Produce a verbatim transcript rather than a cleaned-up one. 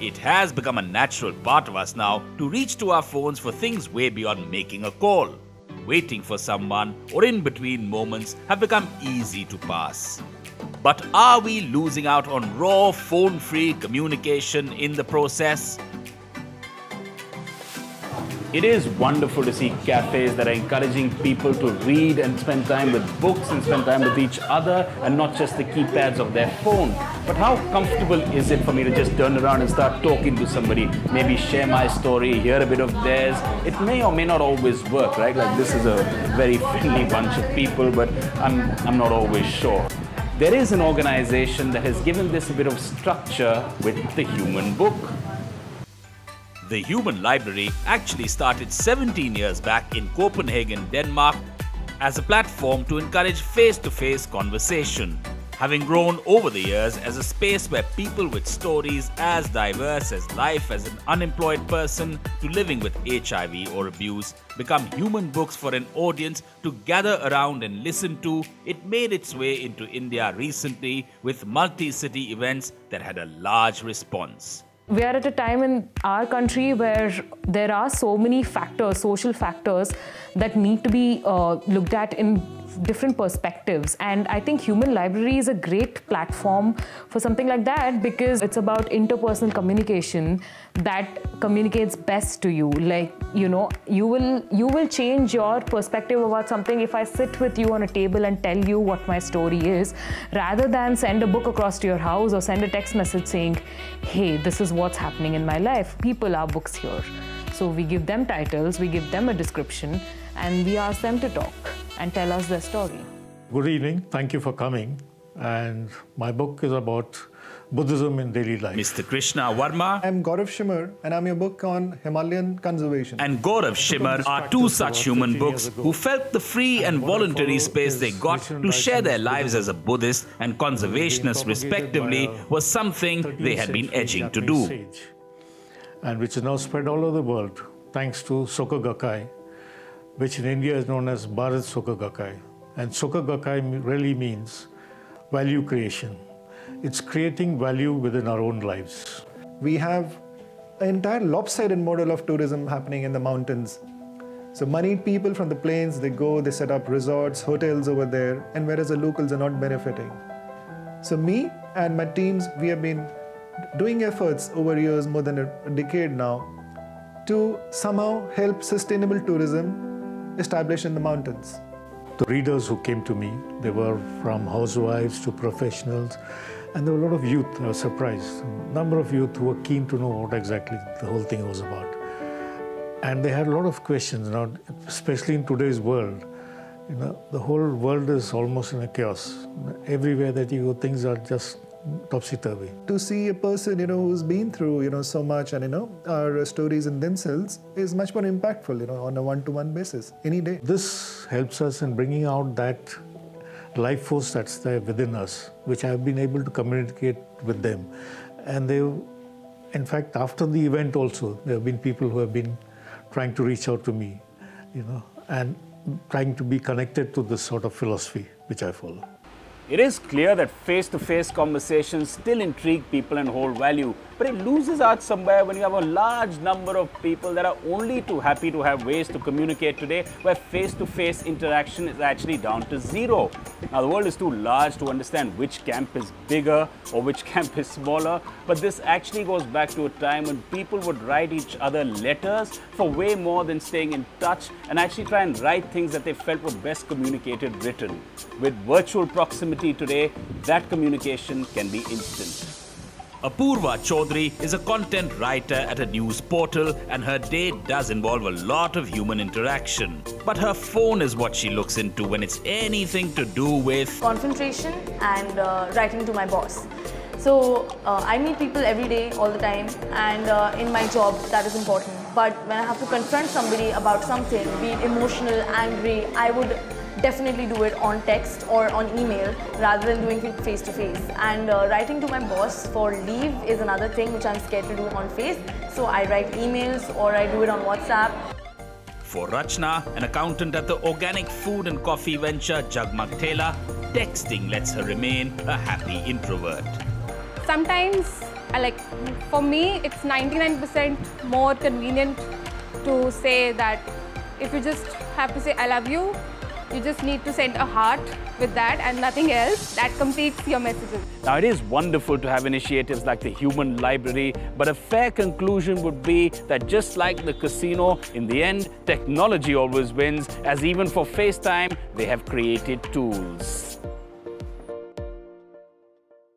It has become a natural part of us now to reach to our phones for things way beyond making a call. Waiting for someone or in between moments have become easy to pass. But are we losing out on raw, phone-free communication in the process? It is wonderful to see cafes that are encouraging people to read and spend time with books and spend time with each other and not just the keypads of their phone. But how comfortable is it for me to just turn around and start talking to somebody, maybe share my story, hear a bit of theirs? It may or may not always work, right? Like this is a very friendly bunch of people, but I'm, I'm not always sure. There is an organization that has given this a bit of structure with the Human Book. The Human Library actually started seventeen years back in Copenhagen, Denmark, as a platform to encourage face-to-face conversation, having grown over the years as a space where people with stories as diverse as life as an unemployed person to living with H I V or abuse become human books for an audience to gather around and listen to. It made its way into India recently with multi-city events that had a large response. We are at a time in our country where there are so many factors, social factors, that need to be uh, looked at in different perspectives. And I think Human Library is a great platform for something like that because it's about interpersonal communication that communicates best to you. Like, you know, you will, you will change your perspective about something if I sit with you on a table and tell you what my story is, rather than send a book across to your house or send a text message saying, hey, this is what's happening in my life. People are books here. So we give them titles, we give them a description, and we ask them to talk and tell us their story. Good evening. Thank you for coming. And my book is about Buddhism in daily life. Mister Krishna Varma. I'm Gaurav Shimmer, and I'm your book on Himalayan conservation. And Gaurav Shimmer are two such human books who felt the free and voluntary space they got to share their lives as a Buddhist and conservationist respectively was something they had been edging to do. And which is now spread all over the world thanks to Soka Gakkai, which in India is known as Bharat Soka Gakkai. And Soka Gakkai really means value creation. It's creating value within our own lives. We have an entire lopsided model of tourism happening in the mountains. So moneyed people from the plains, they go, they set up resorts, hotels over there, and whereas the locals are not benefiting. So me and my teams, we have been doing efforts over years, more than a decade now, to somehow help sustainable tourism establish in the mountains. The readers who came to me, they were from housewives to professionals, and there were a lot of youth. I was surprised. A number of youth who were keen to know what exactly the whole thing was about. And they had a lot of questions, you know, especially in today's world. You know, the whole world is almost in a chaos. Everywhere that you go, things are just topsy-turvy. To see a person, you know, who's been through, you know, so much, and, you know, our stories in themselves is much more impactful, you know, on a one-to-one basis, any day. This helps us in bringing out that life force that's there within us, which I've been able to communicate with them. And they, in fact, after the event also, there have been people who have been trying to reach out to me, you know, and trying to be connected to this sort of philosophy which I follow. It is clear that face-to-face conversations still intrigue people and hold value, but it loses out somewhere when you have a large number of people that are only too happy to have ways to communicate today where face-to-face interaction is actually down to zero. Now, the world is too large to understand which camp is bigger or which camp is smaller, but this actually goes back to a time when people would write each other letters for way more than staying in touch and actually try and write things that they felt were best communicated written. With virtual proximity today, that communication can be instant. Apurva Chaudhary is a content writer at a news portal, and her day does involve a lot of human interaction. But her phone is what she looks into when it's anything to do with concentration and uh, writing to my boss. So uh, I meet people every day, all the time, and uh, in my job that is important. But when I have to confront somebody about something, be it emotional, angry, I would definitely do it on text or on email rather than doing it face to face. And uh, writing to my boss for leave is another thing which I'm scared to do on face. So I write emails or I do it on WhatsApp. For Rachna, an accountant at the organic food and coffee venture Jagmag Thela, texting lets her remain a happy introvert. Sometimes I like, for me, it's ninety-nine percent more convenient to say that if you just have to say I love you, you just need to send a heart with that and nothing else. That completes your messages. Now, it is wonderful to have initiatives like the Human Library, but a fair conclusion would be that just like the casino, in the end, technology always wins, as even for FaceTime, they have created tools.